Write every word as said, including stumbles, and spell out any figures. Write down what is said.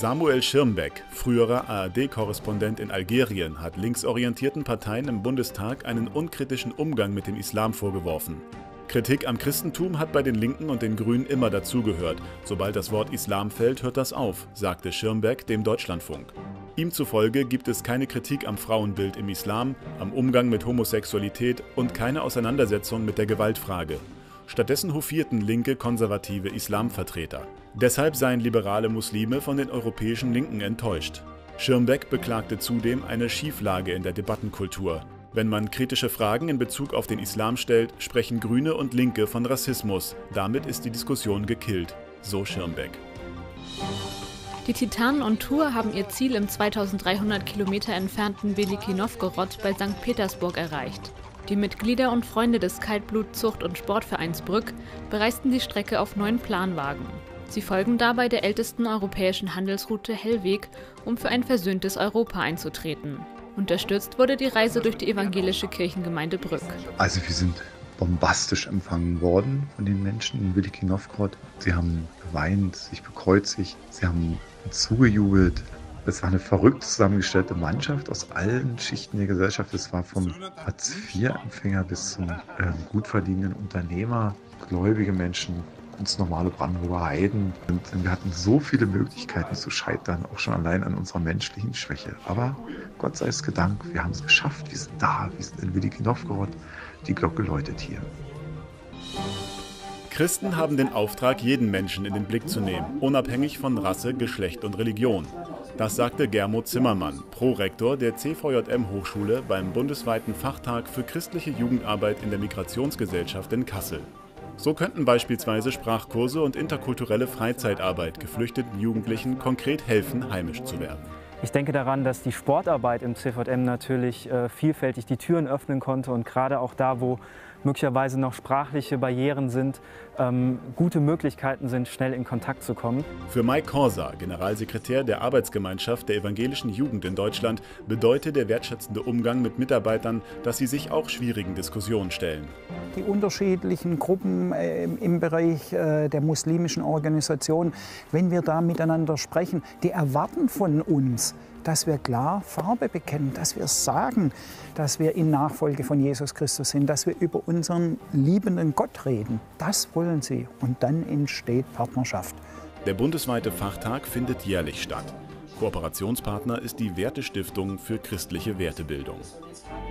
Samuel Schirmbeck, früherer A R D-Korrespondent in Algerien, hat linksorientierten Parteien im Bundestag einen unkritischen Umgang mit dem Islam vorgeworfen. Kritik am Christentum hat bei den Linken und den Grünen immer dazugehört. Sobald das Wort Islam fällt, hört das auf, sagte Schirmbeck dem Deutschlandfunk. Ihm zufolge gibt es keine Kritik am Frauenbild im Islam, am Umgang mit Homosexualität und keine Auseinandersetzung mit der Gewaltfrage. Stattdessen hofierten linke, konservative Islamvertreter. Deshalb seien liberale Muslime von den europäischen Linken enttäuscht. Schirmbeck beklagte zudem eine Schieflage in der Debattenkultur. Wenn man kritische Fragen in Bezug auf den Islam stellt, sprechen Grüne und Linke von Rassismus. Damit ist die Diskussion gekillt, so Schirmbeck. Die Titanen on Tour haben ihr Ziel im zweitausenddreihundert Kilometer entfernten Weliki Nowgorod bei Sankt Petersburg erreicht. Die Mitglieder und Freunde des Kaltblut-Zucht- und Sportvereins Brück bereisten die Strecke auf neun Planwagen. Sie folgen dabei der ältesten europäischen Handelsroute Hellweg, um für ein versöhntes Europa einzutreten. Unterstützt wurde die Reise durch die evangelische Kirchengemeinde Brück. Also wir sind bombastisch empfangen worden von den Menschen in Weliki Nowgorod. Sie haben geweint, sich bekreuzigt, sie haben zugejubelt. Es war eine verrückt zusammengestellte Mannschaft aus allen Schichten der Gesellschaft. Es war vom Hartz-vier-Empfänger bis zum äh, gut verdienenden Unternehmer, gläubige Menschen, ganz normale Brandenburger Heiden. Und wir hatten so viele Möglichkeiten zu scheitern, auch schon allein an unserer menschlichen Schwäche. Aber Gott sei es gedankt, wir haben es geschafft. Wir sind da, wir sind in Weliki Nowgorod. Die Glocke läutet hier. Christen haben den Auftrag, jeden Menschen in den Blick zu nehmen, unabhängig von Rasse, Geschlecht und Religion. Das sagte Gernot Zimmermann, Prorektor der C V J M-Hochschule beim bundesweiten Fachtag für christliche Jugendarbeit in der Migrationsgesellschaft in Kassel. So könnten beispielsweise Sprachkurse und interkulturelle Freizeitarbeit geflüchteten Jugendlichen konkret helfen, heimisch zu werden. Ich denke daran, dass die Sportarbeit im C V J M natürlich äh, vielfältig die Türen öffnen konnte und gerade auch da, wo möglicherweise noch sprachliche Barrieren sind, ähm, gute Möglichkeiten sind, schnell in Kontakt zu kommen. Für Mike Korsa, Generalsekretär der Arbeitsgemeinschaft der evangelischen Jugend in Deutschland, bedeutet der wertschätzende Umgang mit Mitarbeitern, dass sie sich auch schwierigen Diskussionen stellen. Die unterschiedlichen Gruppen äh, im Bereich äh, der muslimischen Organisation, wenn wir da miteinander sprechen, die erwarten von uns, dass wir klar Farbe bekennen, dass wir sagen, dass wir in Nachfolge von Jesus Christus sind, dass wir über unseren liebenden Gott reden. Das wollen sie und dann entsteht Partnerschaft. Der bundesweite Fachtag findet jährlich statt. Kooperationspartner ist die Wertestiftung für christliche Wertebildung.